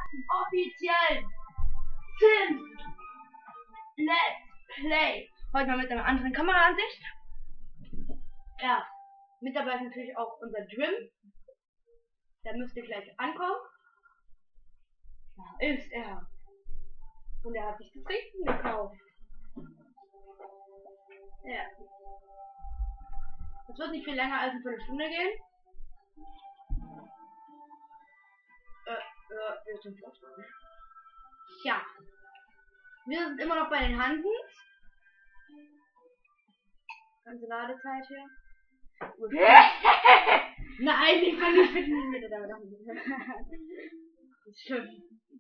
offiziell Sims Let's Play. Heute mal mit einer anderen Kameraansicht. Ja, mit dabei ist natürlich auch unser Dream. Der müsste gleich ankommen. Da ist er. Und er hat sich zu trinken gekauft. Ja. Das wird nicht viel länger als eine Viertelstunde gehen. Wir sind Fußball. Ja. Wir sind immer noch bei den Hansens. Ganze Ladezeit hier. Nein, ich kann nicht finden, mit der damit. Das ist schön.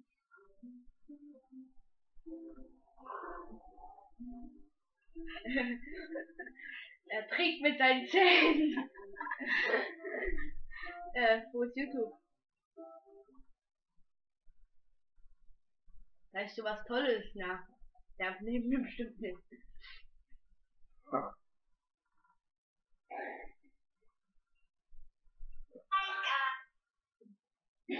Er trinkt mit seinen Zähnen. Wo ist YouTube? Weißt du was Tolles? Na, der neben mir bestimmt nicht. Du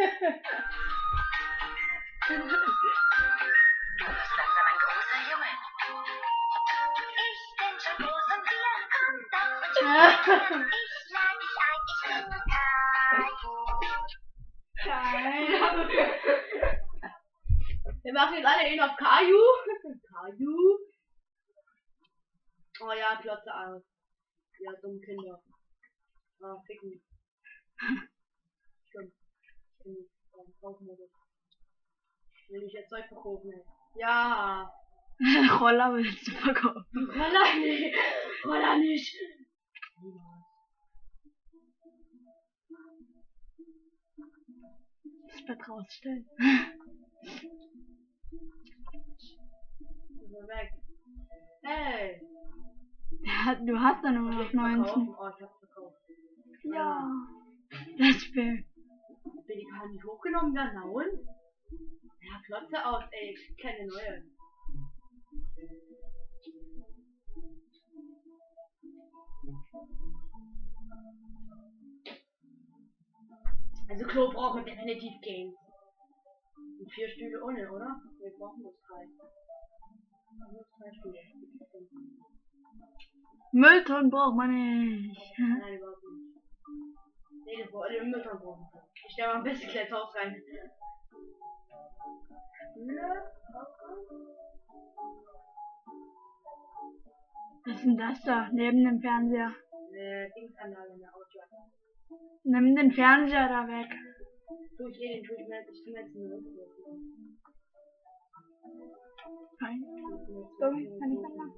bist langsam ein großer Junge. Ich bin schon groß und wir kommen doch und spielen. Ich lade dich ein, ich bin Caillou. Wir machen jetzt alle ihn auf Caillou. Caillou. Oh ja, Klotze aus. Ja, dumme Kinder. Oh, ficken. Stimmt. Will ich jetzt Zeug verkaufen? Ja. Roller willst du verkaufen? Roller nicht. Roller nicht. Das Bett rausstellen. Weg. Hey. Ja, du hast dann nur noch 19. Oh, ich hab's verkauft. Ja. Das wäre. Bin ich gar nicht hochgenommen werden, hauen? Ja, Klotze aus, ey. Keine neue. Also Klo brauchen wir definitiv gehen. Und 4 Stühle ohne, oder? Wir brauchen nur 3. Also 2 Stühle. Mülltonnen braucht man nicht. Nein, überhaupt nicht. Nee, das wollte den Müllton brauchen. Ich stelle mal ein bisschen gleich Haus rein. Was ist denn das da? Neben dem Fernseher. Dingsanlage in der Auto. Nimm den Fernseher da weg. Du, ich den tue ich mir jetzt eine Nein. Kann ich dann machen?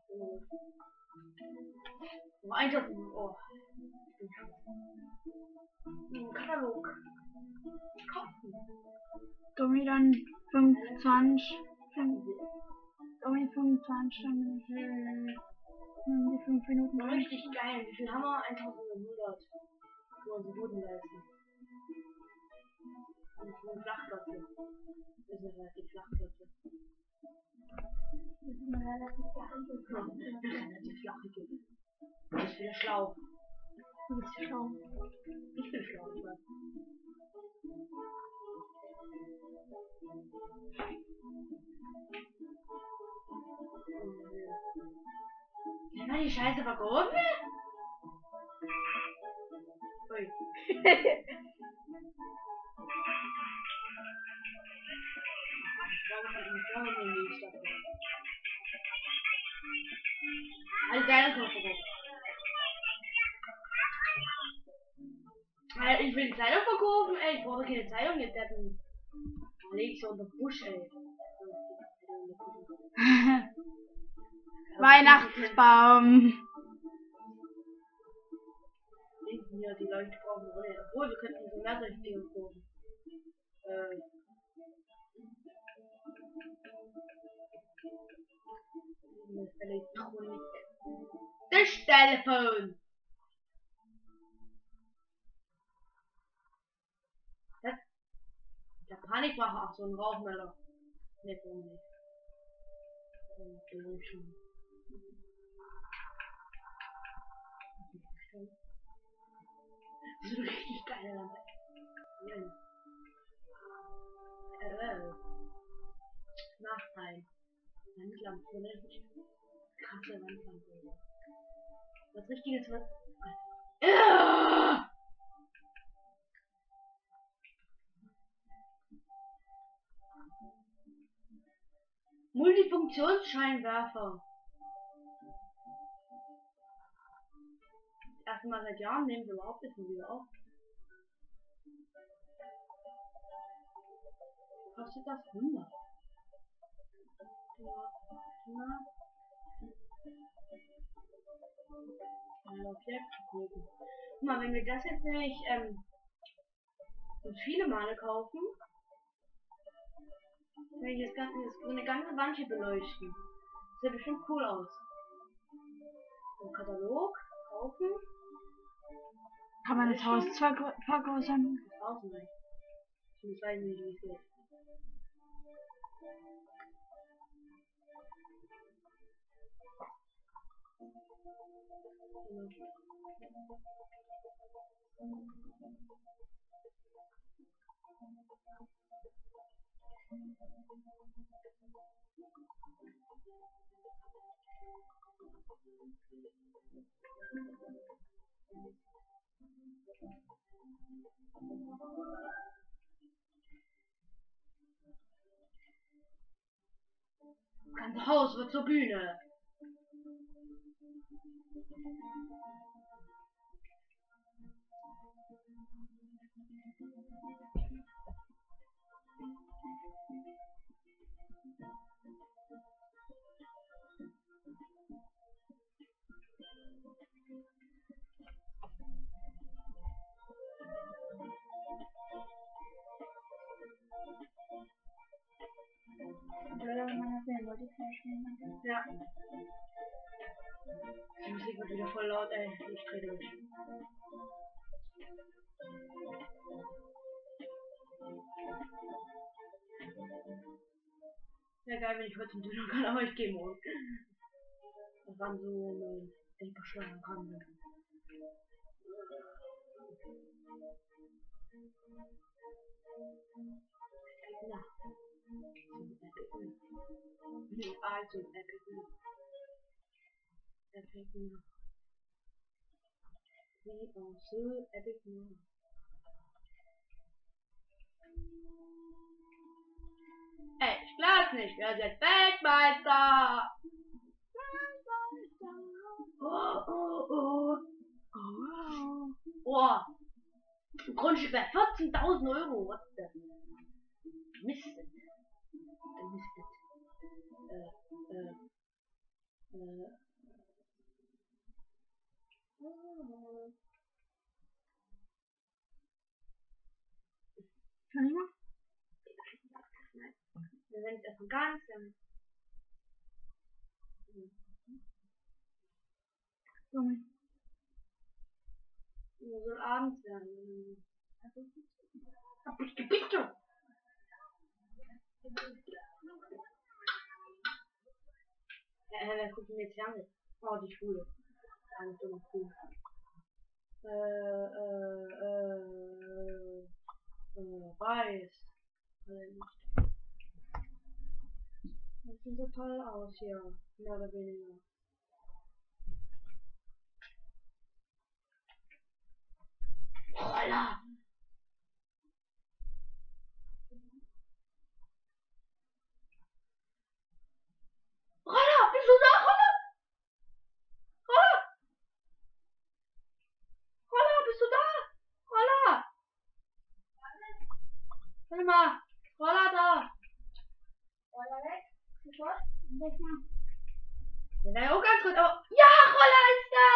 Oh, einkaufen. Oh. Katalog. Kaufen. Dummi dann 25. Dummi 25. Dann nimm die 5 Minuten rein. Richtig geil. Wie viel haben wir? 1100. Für unsere Boden leisten. Und für eine Flachklotze. Das ist eine relativ Flachklotze. Das ist eine relativ flache Relativ flachige. Du bist wieder schlau. Du bist schlau. Ich bin schlau, ich weiß. Kann man die Scheiße verkaufen? Ui. Also deine Koffer. Ich will die Zeitung verkaufen, ey. Ich brauche keine Zeitung, jetzt werden. Leg ich so unter Busch, ey. Weihnachtsbaum. Linken hier, die Leute brauchen Rolle. Obwohl, wir könnten so mehr solche Dinge kaufen. Elektronik. Das Telefon. Das? Der Panikmacher, ach so ein Rauchmelder. Ne, so nicht. Okay, schon. So eine richtig geile Lampe. Ach nein. Wandlampe, ne? Krasse Wandlampe. Was richtiges, was. Multifunktionsscheinwerfer. Erstmal seit Jahren nehmen wir überhaupt nicht mehr auf. Kostet das 100? Ja, Objekt. Guck mal, wenn wir das jetzt nämlich so viele Male kaufen, wenn ich jetzt so eine ganze Wand hier beleuchten. Das sieht bestimmt cool aus. So, Katalog, kaufen. Kann man das Haus vergrößern? Das Haus nicht. Ich weiß nicht, wie es geht. Das ganze Haus wird zur Bühne. Ja. Die Musik wird wieder voll laut, ey. Ich dreh durch. Ja geil, wenn ich heute zum Döner kann, aber ich gehe morgen. Das waren so ich beschweren kann. Ja. Also, Epic Now. Wie so Epic Now. Ey, ich glaub's nicht, wir sind Weltmeister! Oh, oh, oh. Oh. Ein Grundstück bei 14.000 Euro. What the? Mist. Entschuldigung? Wir werden jetzt erstmal ganz soll abends werden. Bitte! Wer guckt denn jetzt her? Oh, die Schule. Eine dumme Kuh. Weiß. Das sieht so toll aus hier. Mehr oder weniger. Roller! Roller! Bist du da, Roller? Roller! Roller, bist du da? Roller! Warte mal! Roller da! Roller weg? Sofort? Weg mal. Der wäre auch ganz gut, aber... Ja, Roller ist da!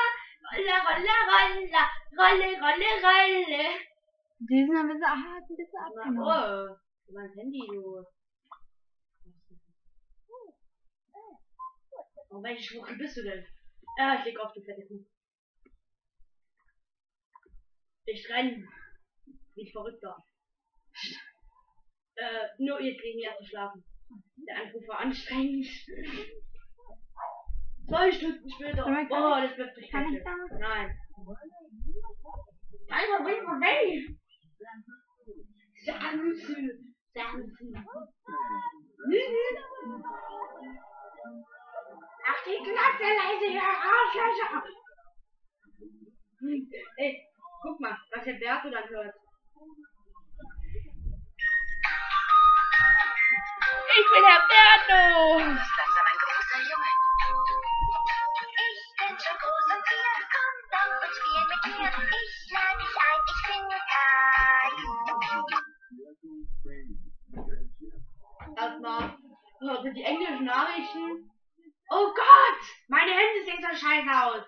Rolle! Die sind ein bisschen abgenommen. Oh, mein Handy, du. Oh, welche Schmucke bist du denn? Ah, ich leg auf, du fette Kuh. Ich renn. Wie ein Verrückter. Nur jetzt gegen erst schlafen. Der Anruf war anstrengend. 2 Stunden später. Oh, das wird nicht Kann ich da? Nein. Einfach bring mal weg. Sagen Sie. Klasse leise, ihr Arschlöcher! Ey, guck mal, was der Berto dann hört. Ich bin Herr Berto! Du bist langsam ein großer Junge. Ich bin schon groß und wir komm doch und spielen mit mir. Ich lade dich ein, ich bin Caillou. Erstmal hörte die englischen Nachrichten. Oh Gott! Meine Hände sehen so scheiße aus!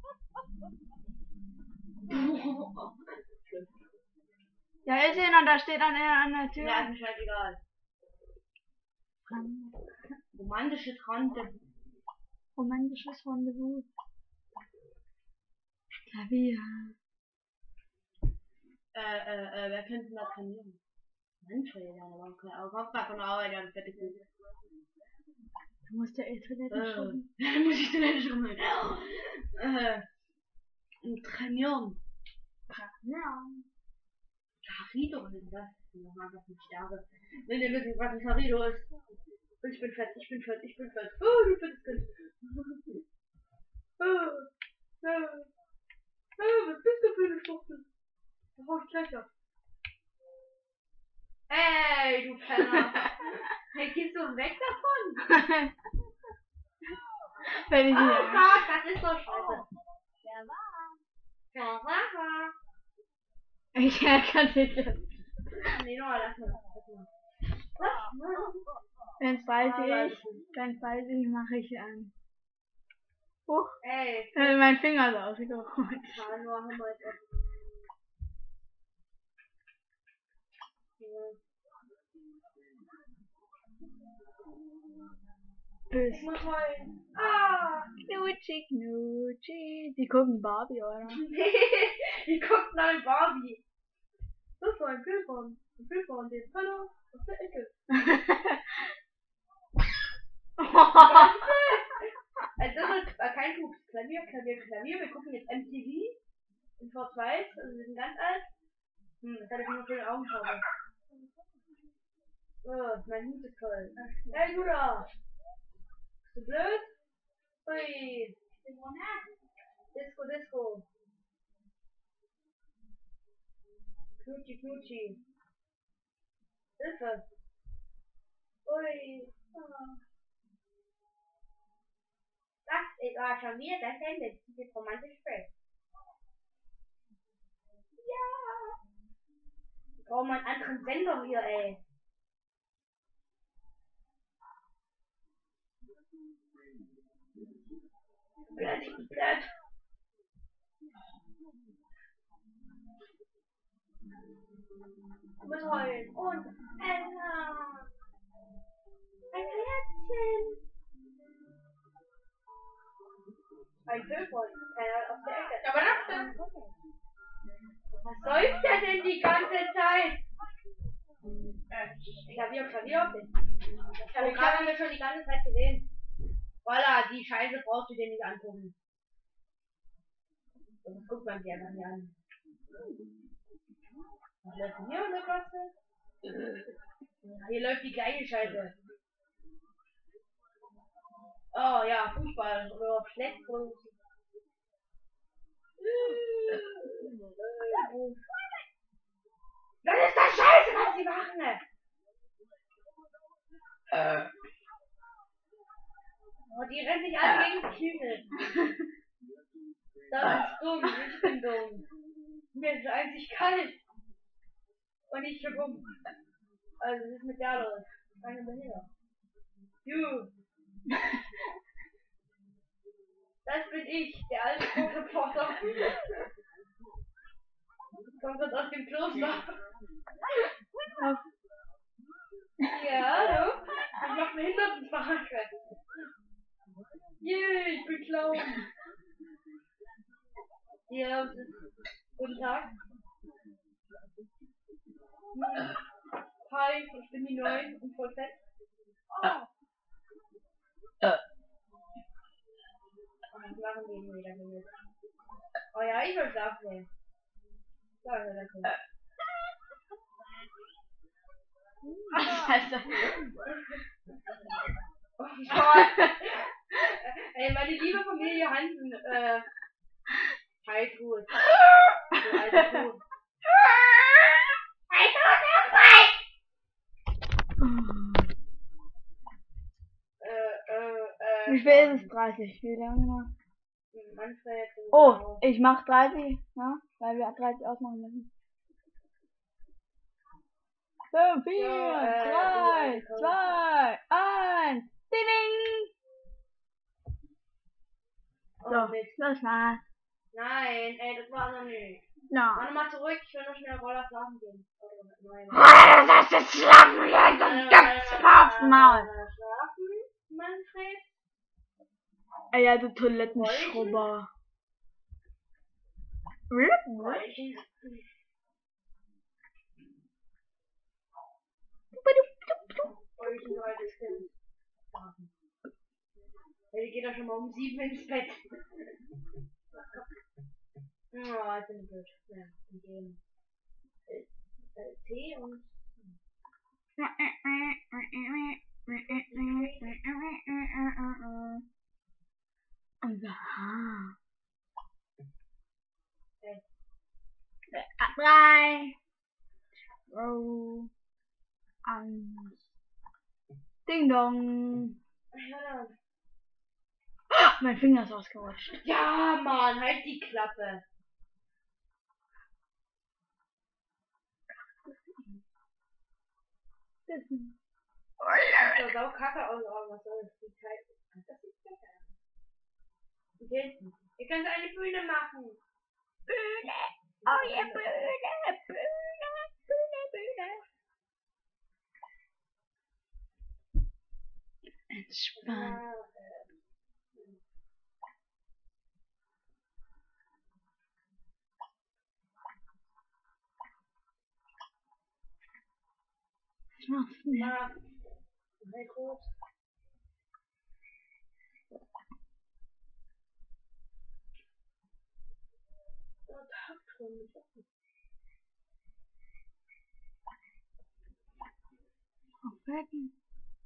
Ja, ist ihn und da steht dann er an der Tür. Ja, ist mir scheißegal. Romantische Tante. Romantisches Rendezvous. Klavier. Wer könnte denn da trainieren? Handtrainer, aber keine Kopf von der Arbeit, ganz fertig sind. Du musst der Toilette schrubben. Dann muss ich Toilette schrubben. Trainieren. Ja. Carrido ist das. Nochmal was mit Sterbe. Wenn ihr wisst, was ein Carrido ist. Ich bin fett, ich bin fett, ich bin fett. Oh, du fettes Kind. Was bist du für eine Schwuchtel? Da hau ich gleich ab. Ey, du Penner. Hey, gehst du weg davon? Wenn ich Oh hier. Gott, das ist so scheiße. Wer war? Ich kann nicht jetzt. Nee, no, lass mal. Ganz weiß ich, mache ich an. Huch, Ey, mein Finger ist ausgerutscht. Hallo, haben wir jetzt. Bis. Ich muss heulen. Ah! Knutschi, Knutschi. Die gucken Barbie, oder? Die guckt nach dem Barbie. Das war ein Bild von dem Penner aus der Ecke. Also das ist kein Pups. Klavier. Wir gucken jetzt MTV in Schwarz-Weiß. Also wir sind ganz alt. Das hat nur für den Augenschauer. Oh, mein Hut ist toll. Hey, du da! Bist du blöd? Ui! Disco. Knutschi. Hilfe! Ui! Oh. Das war schon wieder das Ende. Dieses romantische Spiel. Ja! Wir brauchen mal einen anderen Sender hier, ey. Blöd. Ich muss heulen. Und Ella. Ein Herzchen. Ein Vögel. Auf der Ecke. Aber das was säuft der denn die ganze Zeit? Klavier. Das haben wir schon die ganze Zeit gesehen. Voila, die Scheiße brauchst du dir nicht angucken. Das guckt man dir einfach nicht an. Was läuft denn hier in der Klasse? Hier läuft die gleiche Scheiße. Oh ja, Fußball oder schlecht. Das ist das Scheiße, was sie machen! Oh, die rennen sich alle gegen die Kühe. Das ist dumm, ich bin dumm. Mir ist eigentlich kalt. Und ich bin dumm. Also, was ist mit der los? Meine Behinderte. Juhu. Das bin ich, der alte Reporter. Kommt jetzt aus dem Kloster. Ja, hallo? Ich mach Behindertenverhacke. Yay, ich bin Clown. Ja, guten Tag. Hi, ich bin die 9 und voll fett. Oh. Was machen die denn wieder mit? Oh ja, ich will schlafen gehen. Danke, danke. Scheiße. Oh Gott. Ey, meine liebe Familie Hansen, Heidrut. Du alte Kuh. Wie viel ist es? 30. Wie lange noch? Manfred. Oh, ich mach 30, ne? Weil wir 30 ausmachen müssen. 5, 4, 3, 2, 1. Ding, ding. Oh, So, Mist. das war's. Nein, ey, das war noch nicht. Ja. Mach nochmal zurück, ich will noch schnell Roller schlafen gehen. Nein. Das ist schlafen gehen, das gibt's aufs Maul. Schlafen, Manfred? Ey, ja, du Toilettenschrubber. Weichen. Weichen, altes Kind. Schlafen. Ey, die geht doch schon mal um 7 ins Bett. Oh, ich bin blöd. Ja, die gehen. Tee und... Unser Haar. Okay. 3, 2, 1. Ding dong. Ja. Mein Finger ist ausgerutscht. Ja, Mann, halt die Klappe. Das Das sah auch kacke aus, aber was soll das? Die Zeit. Das sieht besser aus. Okay, ihr könnt eine Bühne machen. Bühne. Oh ja, Bühne, Bühne. Entspannt. Was machst du denn? Ja. Hey, groß. Aufwecken.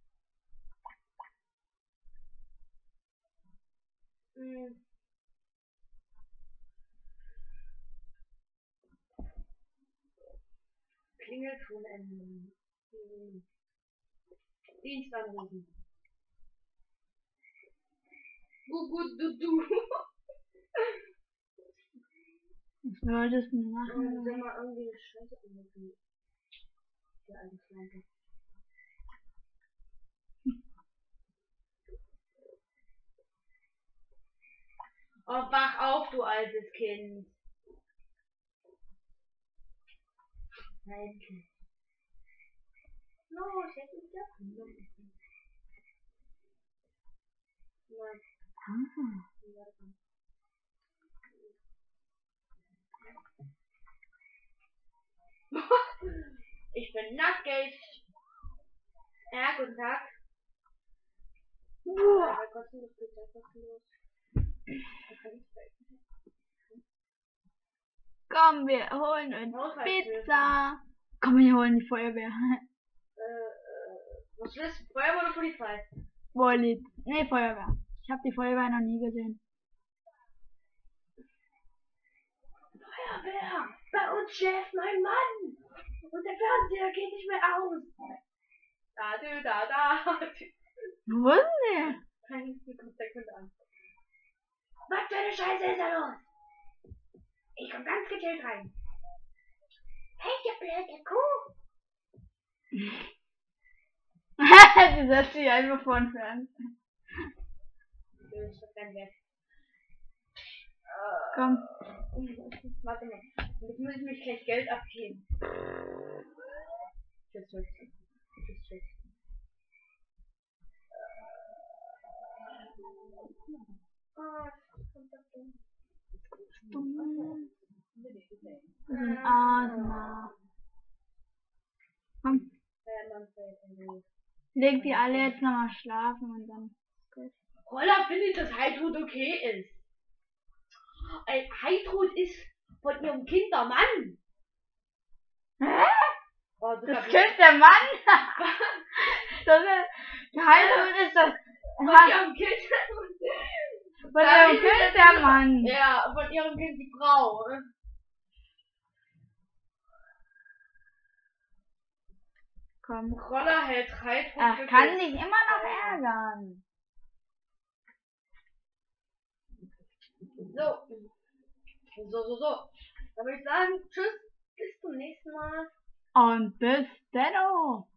Klingelton ändern. Dienst anrufen. Du. Was wolltest du machen? Soll mal irgendwie eine Scheiße anrufen. Der alte Flanke. Oh, wach auf, du altes Kind. Nein. Los, jetzt ist der Nein. Ich bin nackig. Ja, guten Tag. Kostenlos, bitte, kostenlos. Komm, wir holen uns Pizza. Komm, wir holen die Feuerwehr. Was willst du? Feuerwehr oder Polizei? Nee, Feuerwehr. Ich habe die Feuerwehr noch nie gesehen. Feuerwehr! Bei uns schläft mein Mann! Und der Fernseher geht nicht mehr aus! Da. Wo ist denn der? Kein Sekund an. Was für eine Scheiße ist da los? Ich komm ganz gechillt rein. Hey, du blöde Kuh! Du setzt dich einfach vor den Fernseher. Ich hab kein Geld. Komm. Warte mal. Jetzt muss ich mich gleich Geld abgeben. Tschüss. Wir sind Asma. Komm. Leg die alle jetzt nochmal schlafen und dann ist gut. Roller findet, dass Heidrut okay ist. Heidrut ist von ihrem Kind der Mann. Hä? Oh, Das Kind der Mann? Der Heidrut ist das. von ihrem Kind. Von ihrem Kind der Mann. Ja, von ihrem Kind die Frau. Komm. Roller hält 3 Punkte. Ach, kann dich immer noch ärgern. So. Dann würde ich sagen, tschüss, bis zum nächsten Mal. Und bis dann.